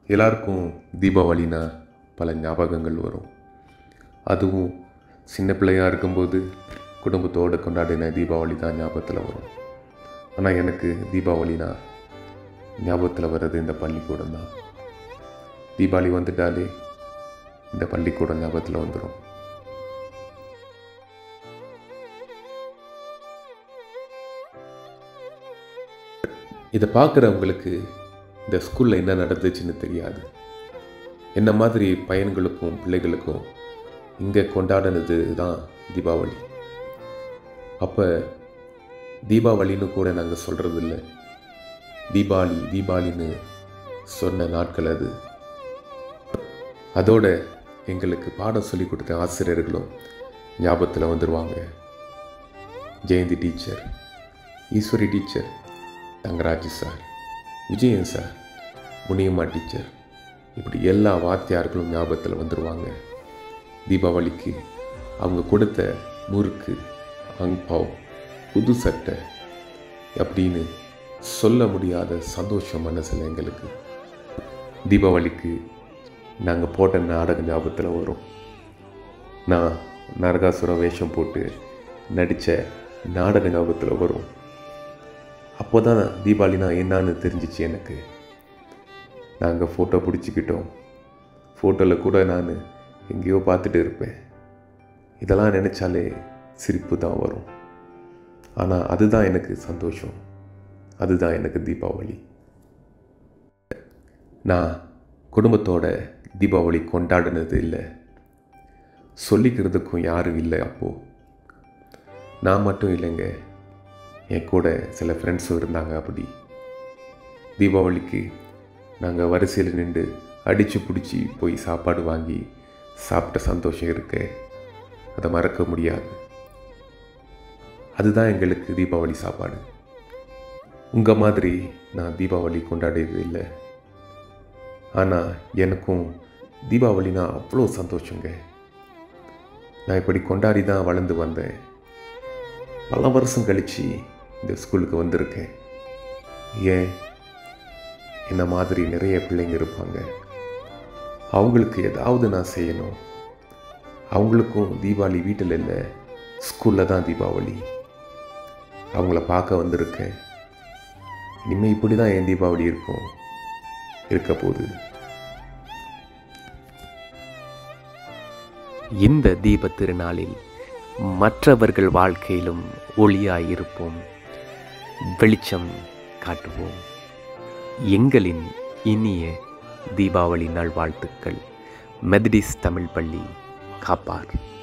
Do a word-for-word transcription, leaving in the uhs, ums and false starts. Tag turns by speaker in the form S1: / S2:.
S1: எல்லாருக்கும் தீபாவளினா பல ஞாபகங்கள் வரும். அதுவும் சின்ன பிள்ளையாக இருக்கும்போது குடும்பத்தோடு கொண்டாடின தீபாவளி தான் ஞாபகத்தில் வரும். ஆனால் எனக்கு தீபாவளினா ஞாபகத்தில் வர்றது இந்த பள்ளிக்கூடம் தான். தீபாவளி வந்துட்டாலே இந்த பள்ளிக்கூடம் ஞாபகத்தில் வந்துடும். இதை பார்க்குறவங்களுக்கு இந்த ஸ்கூலில் என்ன நடந்துச்சுன்னு தெரியாது. என்ன மாதிரி பையன்களுக்கும் பிள்ளைகளுக்கும் இங்கே கொண்டாடினது தான் தீபாவளி. அப்போ தீபாவளின்னு கூட நாங்கள் சொல்கிறது இல்லை, தீபாவளி தீபாவளின்னு சொன்ன நாட்கள் அது. அதோட எங்களுக்கு பாடம் சொல்லி கொடுத்த ஆசிரியர்களும் ஞாபகத்தில் வந்துடுவாங்க. Jayanthi teacher, Eswari teacher, Thangaraj sir, Vijayan sir, Muniyamma teacher, இப்படி எல்லா வாத்தியார்களும் ஞாபகத்தில் வந்துடுவாங்க. தீபாவளிக்கு அவங்க கொடுத்த முறுக்கு, அங்பாவ், புது சட்டை அப்படின்னு சொல்ல முடியாத சந்தோஷம் மனசில் எங்களுக்கு. தீபாவளிக்கு நாங்கள் போட்ட நாடக ஞாபகத்தில் வரும். நான் நரகாசுரம் வேஷம் போட்டு நடித்த நாடக ஞாபகத்தில் வரும். அப்போ தான் தீபாவளினா என்னான்னு தெரிஞ்சிச்சு எனக்கு. நாங்கள் ஃபோட்டோ பிடிச்சிக்கிட்டோம். ஃபோட்டோவில் கூட நான் எங்கேயோ பார்த்துட்டு இருப்பேன். இதெல்லாம் நினச்சாலே சிரிப்பு தான் வரும். ஆனால் அதுதான் எனக்கு சந்தோஷம், அதுதான் எனக்கு தீபாவளி. நான் குடும்பத்தோட தீபாவளி கொண்டாடினது இல்லை, சொல்லிக்கிறதுக்கும் யாரும் இல்லை. அப்போது நான் மட்டும் இல்லைங்க, என் கூட சில ஃப்ரெண்ட்ஸும் இருந்தாங்க. அப்படி தீபாவளிக்கு நாங்கள் வரிசையில் நின்று அடித்து பிடிச்சி போய் சாப்பாடு வாங்கி சாப்பிட்ட சந்தோஷம் இருக்கு, அதை மறக்க முடியாது. அதுதான் எங்களுக்கு தீபாவளி சாப்பாடு. உங்கள் மாதிரி நான் தீபாவளி கொண்டாடியது இல்லை. ஆனால் எனக்கும் தீபாவளினா அவ்வளோ சந்தோஷங்க. நான் இப்படி கொண்டாடி தான் வளர்ந்து வந்தேன். பல வருஷம் கழித்து இந்த ஸ்கூலுக்கு வந்திருக்கேன். ஏன், என்ன மாதிரி நிறைய பிள்ளைங்க இருப்பாங்க, அவங்களுக்கு ஏதாவது நான் செய்யணும். அவங்களுக்கும் தீபாவளி வீட்டில் இல்லை, ஸ்கூலில் தான் தீபாவளி. அவங்கள பார்க்க வந்திருக்கேன். இனிமேல் இப்படி தான் என் தீபாவளி இருக்கும் இருக்க போகுது.
S2: இந்த தீப திருநாளில் மற்றவர்கள் வாழ்க்கையிலும் ஒளியாயிருப்போம், வெளிச்சம் காட்டுவோம். எங்களின் இனிய தீபாவளி நல்வாழ்த்துக்கள். மெத்தடிஸ்ட் தமிழ் பள்ளி, காப்பார்.